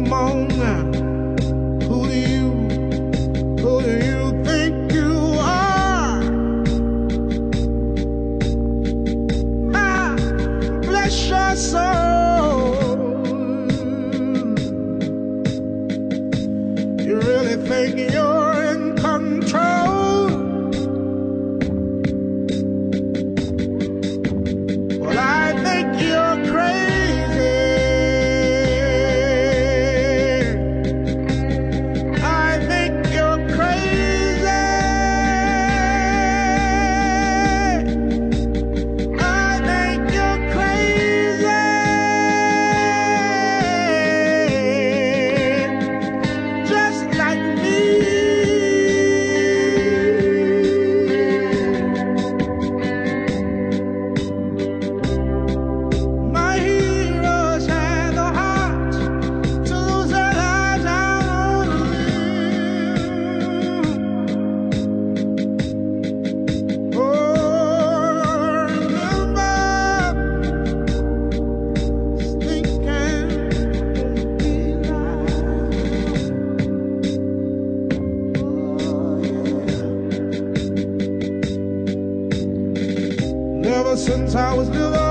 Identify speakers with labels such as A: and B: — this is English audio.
A: Come on now. Who do you think you are? Ah, bless your soul. You really think you're in control? Well, I think you're crazy. I think you're crazy. I think you're crazy. Just like me. My heroes had the heart to lose their lives out on a limb. Oh, remember, thinking be life. Oh, yeah. Ever since I was little,